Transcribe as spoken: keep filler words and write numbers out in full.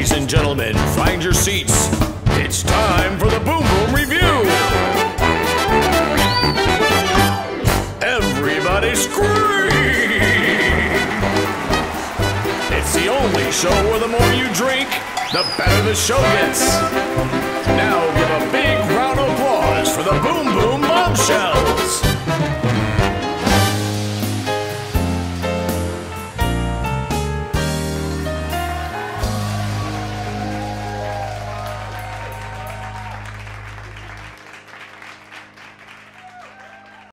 Ladies and gentlemen, find your seats. It's time for the Boom Boom Review. Everybody scream! It's the only show where the more you drink, the better the show gets.